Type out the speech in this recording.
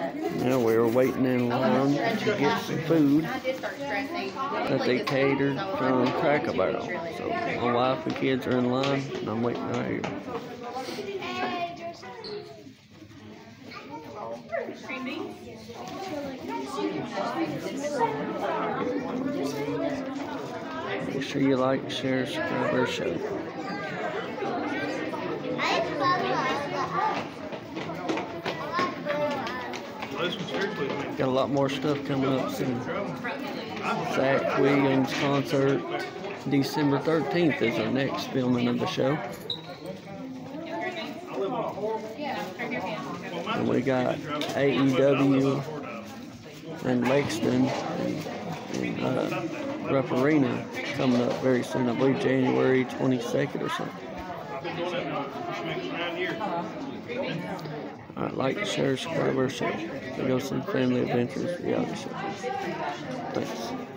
Now we're waiting in line to get some food that they catered from Cracker Barrel. So my wife and kids are in line, and I'm waiting right here. Make sure you like, share, subscribe, or share. Got a lot more stuff coming up soon. Zach Williams concert, December 13th is our next filming of the show. And we got AEW in Lexington and Rupp Arena coming up very soon. I believe January 22nd or something. Alright, like, share, subscribe, or share. We go some family adventures reality show. Thanks.